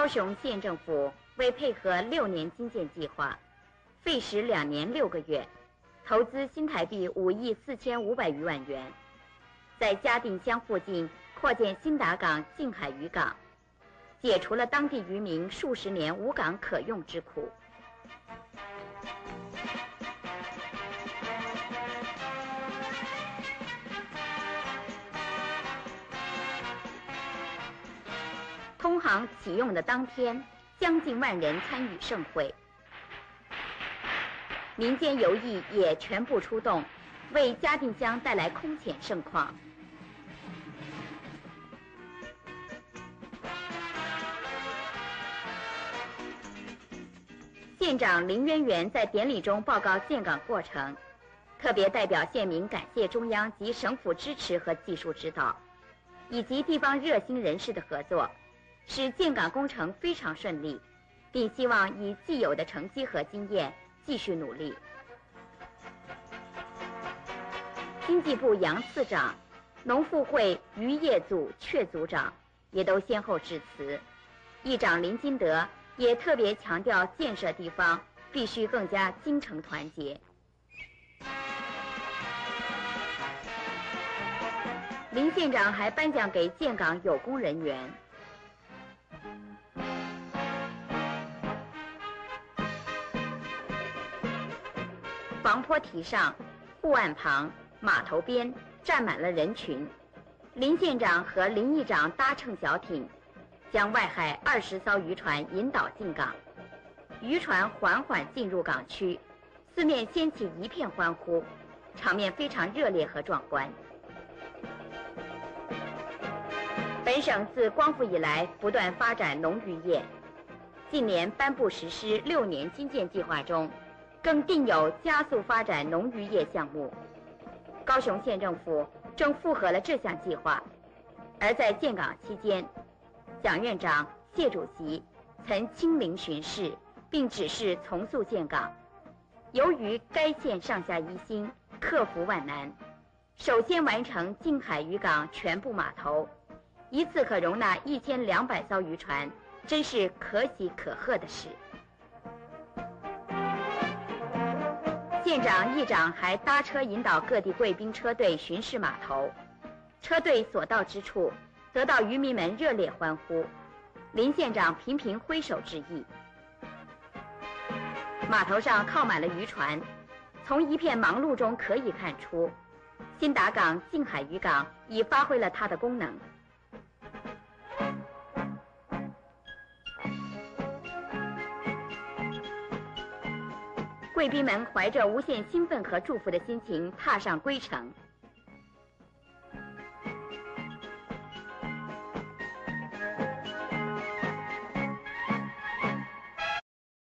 高雄县政府为配合6年基建计划，费时2年6个月，投资新台币5亿4500余万元，在嘉定乡附近扩建新达港近海渔港，解除了当地渔民数十年无港可用之苦。通航启用的当天，将近万人参与盛会，民间游艺也全部出动，为嘉定乡带来空前盛况。县长林渊源在典礼中报告建港过程，特别代表县民感谢中央及省府支持和技术指导，以及地方热心人士的合作，使建港工程非常顺利，并希望以既有的成绩和经验继续努力。经济部杨次长、农复会渔业组阙组长也都先后致辞，议长林金德也特别强调建设地方必须更加精诚团结。林县长还颁奖给建港有功人员。防坡堤上、护岸旁、码头边站满了人群，林县长和林议长搭乘小艇，将外海20艘渔船引导进港。渔船缓缓进入港区，四面掀起一片欢呼，场面非常热烈和壮观。本省自光复以来不断发展农渔业，近年颁布实施6年基建计划中，更定有加速发展农渔业项目。高雄县政府正符合了这项计划，而在建港期间，蒋院长、谢主席曾亲临巡视，并指示从速建港。由于该县上下一心，克服万难，首先完成近海渔港全部码头，一次可容纳1200艘渔船，真是可喜可贺的事。县长、议长还搭车引导各地贵宾车队巡视码头，车队所到之处，得到渔民们热烈欢呼。林县长频频挥手致意。码头上靠满了渔船，从一片忙碌中可以看出，新达港近海渔港已发挥了它的功能。贵宾们怀着无限兴奋和祝福的心情踏上归程。